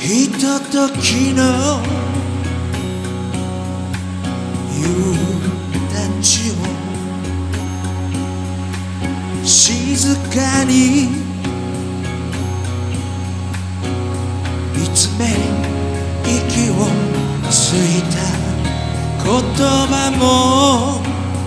ひとときの夕立を静かに見つめ息をついた言葉も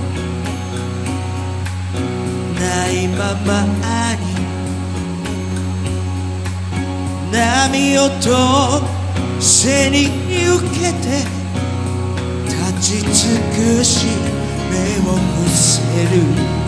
ないままに波をと背に受けて立ち尽くし目を伏せる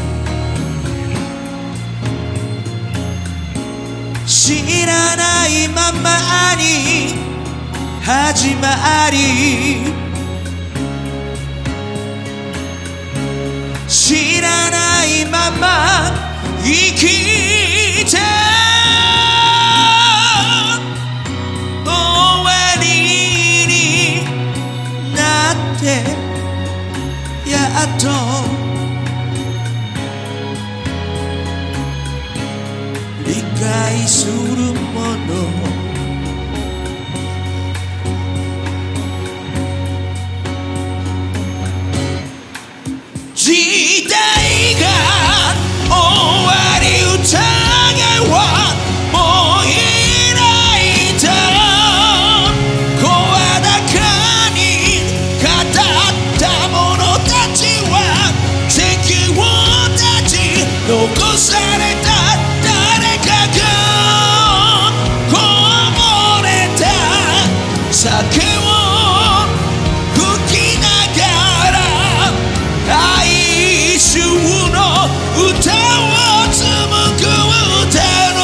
知らないままに始まり知らないまま生きて終わりになってやっと理解するもの時代が終わり宴はもういないと声高に語った者たちは敵を立ち残された誰かがこぼれた酒を吹きながら哀愁の歌を紡ぐ歌の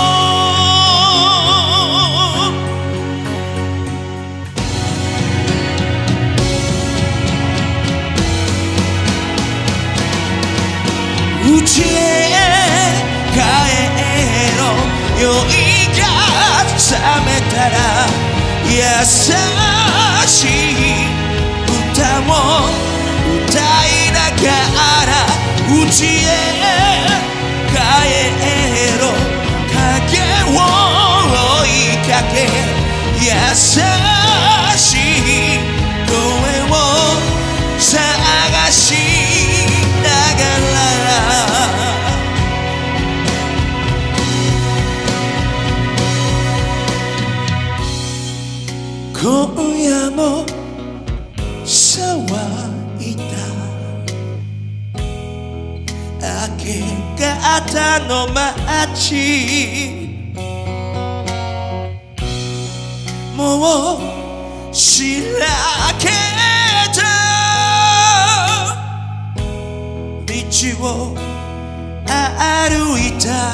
うちへ帰ろ酔いが覚めたら優しい歌を歌いながらうちへ帰ろ影を追いかけ優しい声を探しながら今夜も騒いだ明け方の街もうしらけた道を歩いた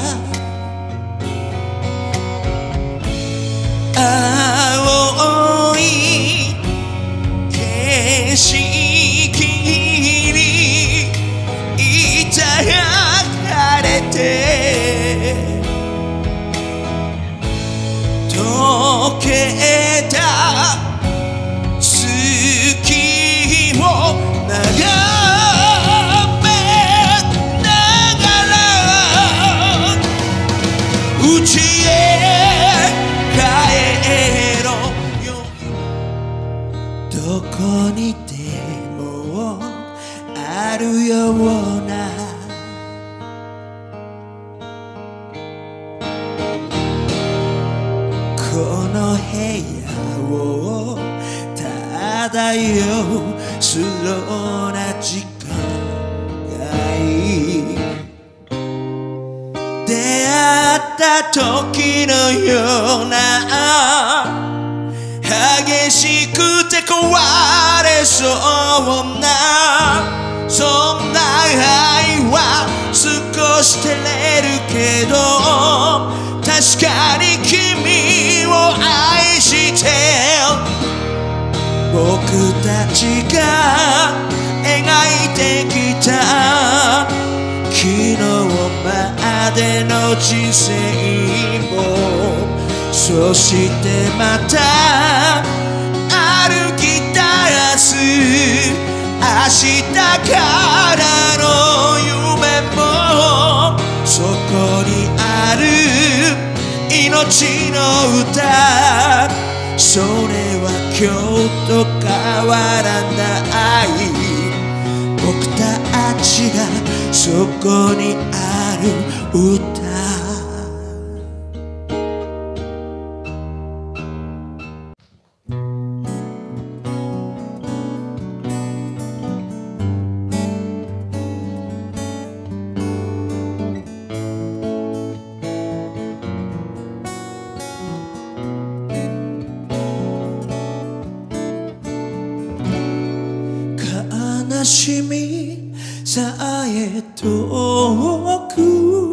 青い景色に抱かれて溶けた月を眺めながらうちへ帰ろよどこにでもあるようなこの部屋を漂うスローな時間がいい出会った時のような激しくて壊れそうなそんな愛は少し照れるけど確かに君を愛して僕たちが描いてきた昨日までの人生もそしてまた歩き出す明日からの夢もそこにある命の歌それは今日と変わらない僕たちがそこにある歌悲しみさえ遠く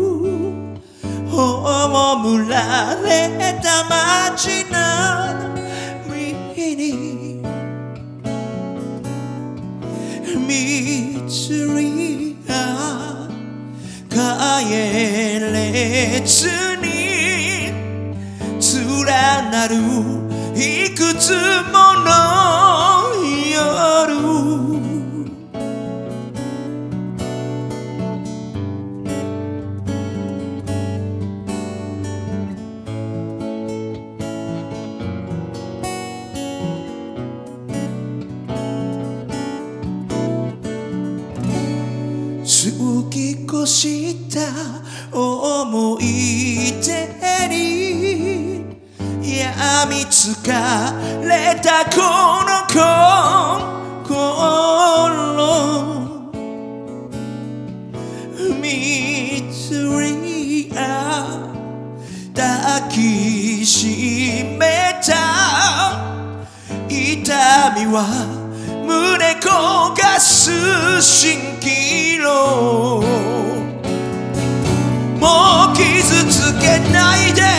葬られた街並みにミステリーが帰れずに連なるいくつもの夜過ぎ越した思い出に病みつかれたこの心ミステリア抱きしめた痛みは胸焦がす蜃気楼もう傷つけないで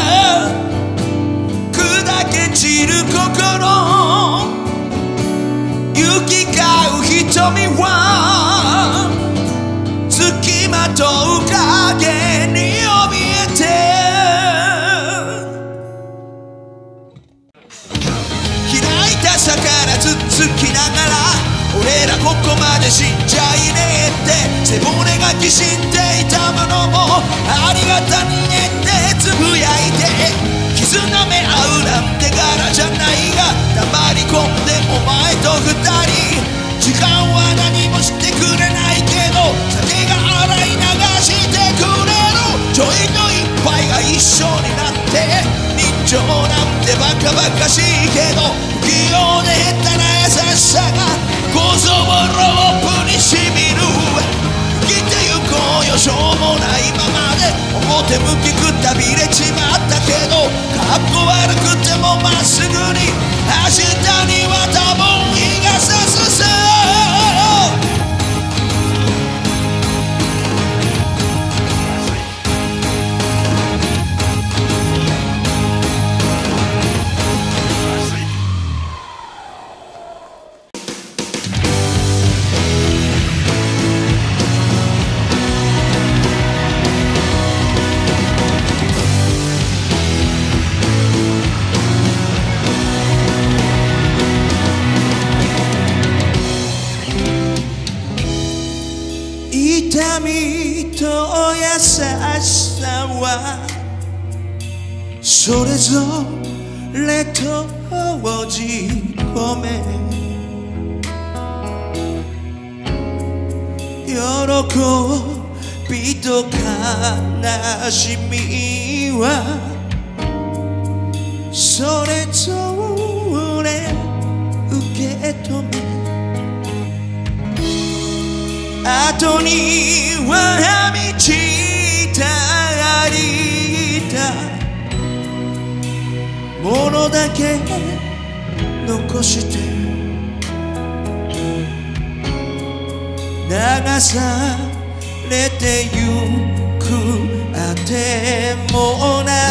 砕け散る心行き交う瞳はつきまとう影に怯えて開いた魚つつきながら俺らここまで死んじゃいねえって背骨がきしんでいたものもありがたにねってつぶやいて絆め合うなんて柄じゃないが黙り込んでお前と二人時間は何もしてくれないけど酒が洗い流してくれるちょいと一杯が一緒になって人情なんてバカバカしいけど不器用で下手な優しさが構造をロープにしみる生きてゆこうよしょうもないままで表向きくたびれちまったけどかっこ悪くてもまっすぐに明日には多分日が差すさ痛みと優しさはそれぞれと閉じ込め喜びと悲しみはそれぞれ受け止め後には満ちたりたものだけ残して流されてゆくあてもない